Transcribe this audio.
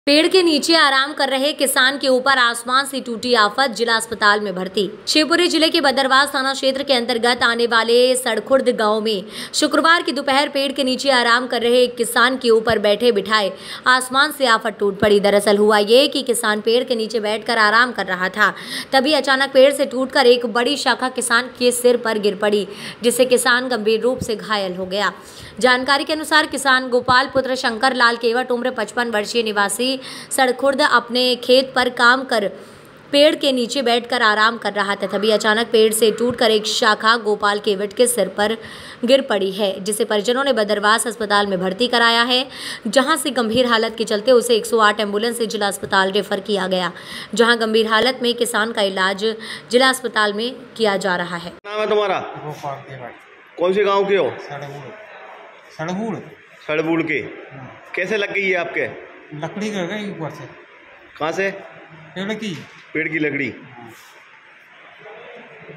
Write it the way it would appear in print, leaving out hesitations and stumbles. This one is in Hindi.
पेड़ के नीचे आराम कर रहे किसान के ऊपर आसमान से टूटी आफत, जिला अस्पताल में भर्ती। शिवपुरी जिले के बदरवास थाना क्षेत्र के अंतर्गत आने वाले सड़खुर्द गांव में शुक्रवार की दोपहर पेड़ के नीचे आराम कर रहे एक किसान के ऊपर बैठे बिठाए आसमान से आफत टूट पड़ी। दरअसल हुआ ये कि किसान पेड़ के नीचे बैठकर आराम कर रहा था, तभी अचानक पेड़ से टूटकर एक बड़ी शाखा किसान के सिर पर गिर पड़ी, जिससे किसान गंभीर रूप से घायल हो गया। जानकारी के अनुसार किसान गोपाल पुत्र शंकर लाल केवट उम्र 55 वर्षीय निवासी सड़खुर्द अपने खेत पर काम कर पेड़ के नीचे बैठकर आराम कर रहा था, तभी अचानक पेड़ से टूटकर एक शाखा गोपाल केवट के सिर पर गिर पड़ी है, जिसे परिजनों ने बदरवास अस्पताल में भर्ती कराया है, जहां से गंभीर हालत के चलते उसे 108 एम्बुलेंस से जिला अस्पताल रेफर किया गया, जहां गंभीर हालत में किसान का इलाज जिला अस्पताल में किया जा रहा है। नाम है तुम्हारा? कौन से गाँव के हो? सड़बूड़ के। कैसे लग गई है आपके? लकड़ी कर गई ऊपर से। कहाँ से? पेड़ की लकड़ी।